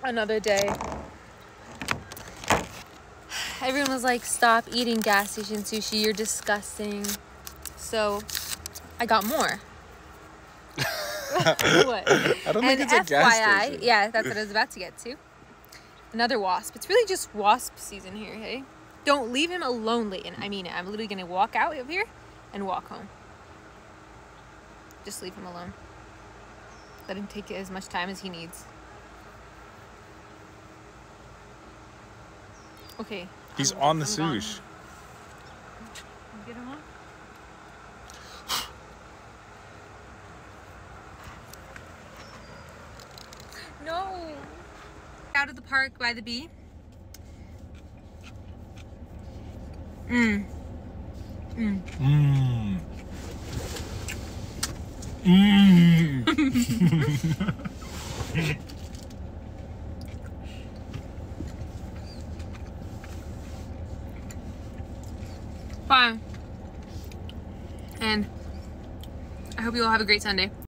Another day. Everyone was like, stop eating gas station sushi, you're disgusting. So I got more. What? I don't think it's a gas station. Yeah, that's what I was about to get to. Another wasp. It's really just wasp season here, hey? Don't leave him alone, Leighton. I mean it. I'm literally going to walk out of here and walk home. Just leave him alone. Let him take as much time as he needs. Okay. He's on the sush. Get him on. No. Out of the park by the bee. Mmm. Mmm. Mmm. Mmm. Bye. And I hope you all have a great Sunday.